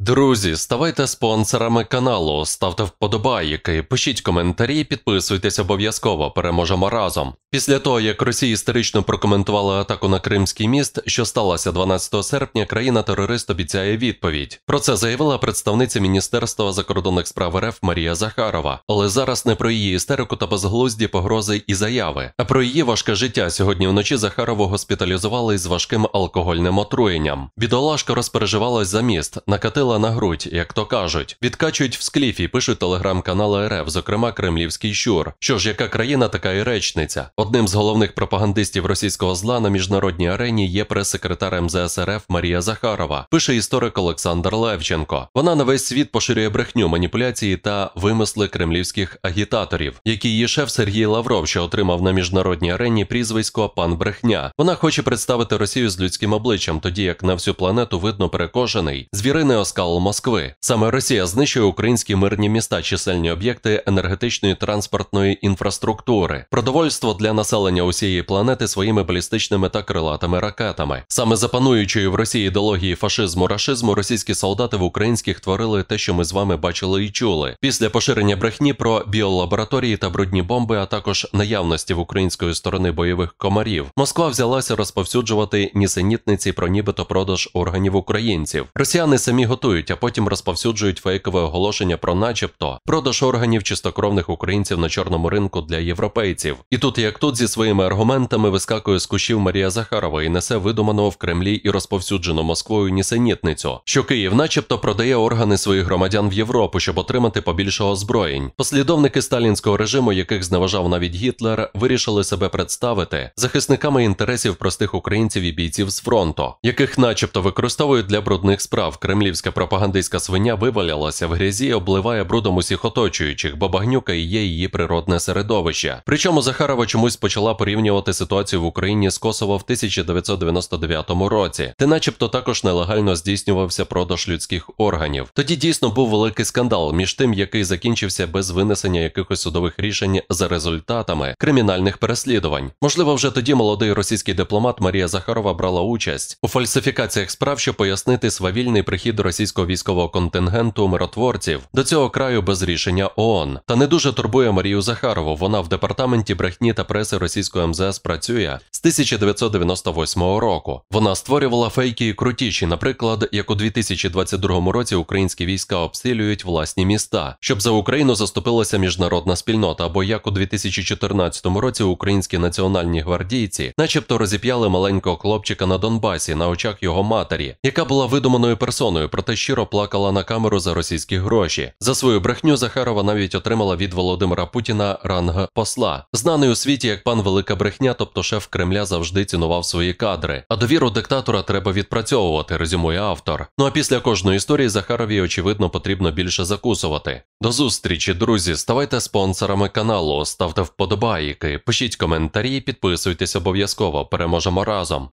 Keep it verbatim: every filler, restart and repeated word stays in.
Друзі, ставайте спонсорами каналу, ставте вподобайки, пишіть коментарі, підписуйтесь обов'язково, переможемо разом. Після того, як Росія істерично прокоментувала атаку на Кримський міст, що сталося дванадцятого серпня, країна-терорист обіцяє відповідь. Про це заявила представниця Міністерства закордонних справ РФ Марія Захарова. Але зараз не про її істерику та безглузді погрози і заяви, а про її важке життя. Сьогодні вночі Захарову госпіталізували із важким алкогольним отруєнням. Бідолашка розпереживалась за міст, накатила на грудь, як то кажуть. Відкачують в скліфі, пишуть телеграм-канали РФ, зокрема Кремлівський щур. Що ж, яка країна, така і речниця. Одним з головних пропагандистів російського зла на міжнародній арені є прес-секретар ем зе ес РФ Марія Захарова, пише історик Олександр Левченко. Вона на весь світ поширює брехню, маніпуляції та вимисли кремлівських агітаторів, як і її шеф Сергій Лавров, що отримав на міжнародній арені прізвисько «Пан Брехня». Вона хоче представити Росію з людським обличчям, тоді як на всю планету видно перекошений, звіриний оскал Москви. Саме Росія знищує українські мирні міста, чисельні об'єкти енергетичної транспортної інфраструктури, продовольство для населення усієї планети своїми балістичними та крилатими ракетами. Саме за пануючої в Росії ідеології фашизму-рашизму російські солдати в українських творили те, що ми з вами бачили і чули. Після поширення брехні про біолабораторії та брудні бомби, а також наявності в української сторони бойових комарів, Москва взялася розповсюджувати нісенітниці про нібито продаж органів українців. Росіяни самі готують, а потім розповсюджують фейкове оголошення про начебто продаж органів чистокровних українців на чорному ринку для європейців. І тут як тут зі своїми аргументами вискакує з кущів Марія Захарова і несе видуманого в Кремлі і розповсюджену Москвою нісенітницю, що Київ начебто продає органи своїх громадян в Європу, щоб отримати побільше озброєнь. Послідовники сталінського режиму, яких зневажав навіть Гітлер, вирішили себе представити захисниками інтересів простих українців і бійців з фронту, яких начебто використовують для брудних справ. Кремлівська пропагандистська свиня вивалялася в грязі і обливає брудом усіх оточуючих, бо багнюка і є її природне середовище. Причому Захарова чомусь почала порівнювати ситуацію в Україні з Косово в тисяча дев'ятсот дев'яносто дев'ятому році, де начебто також нелегально здійснювався продаж людських органів. Тоді дійсно був великий скандал, між тим, який закінчився без винесення якихось судових рішень за результатами кримінальних переслідувань. Можливо, вже тоді молодий російський дипломат Марія Захарова брала участь у фальсифікаціях справ, щоб пояснити свавільний прихід російського військового контингенту миротворців до цього краю без рішення ООН. Та не дуже турбує Марію Захарову, вона в департаменті брехні та преси російського ем зе ес працює з тисяча дев'ятсот дев'яносто восьмого року. Вона створювала фейки і крутіші, наприклад, як у дві тисячі двадцять другому році українські війська обстрілюють власні міста, щоб за Україну заступилася міжнародна спільнота, або як у дві тисячі чотирнадцятому році українські національні гвардійці начебто розіп'яли маленького хлопчика на Донбасі на очах його матері, яка була видуманою персоною, проте щиро плакала на камеру за російські гроші. За свою брехню Захарова навіть отримала від Володимира Путіна ранг посла. Знаний у світі як пан Велика Брехня, тобто шеф Кремля завжди цінував свої кадри. А довіру диктатора треба відпрацьовувати, резюмує автор. Ну а після кожної історії Захарові, очевидно, потрібно більше закусувати. До зустрічі, друзі, ставайте спонсорами каналу, ставте вподобайки, пишіть коментарі, підписуйтесь обов'язково, переможемо разом.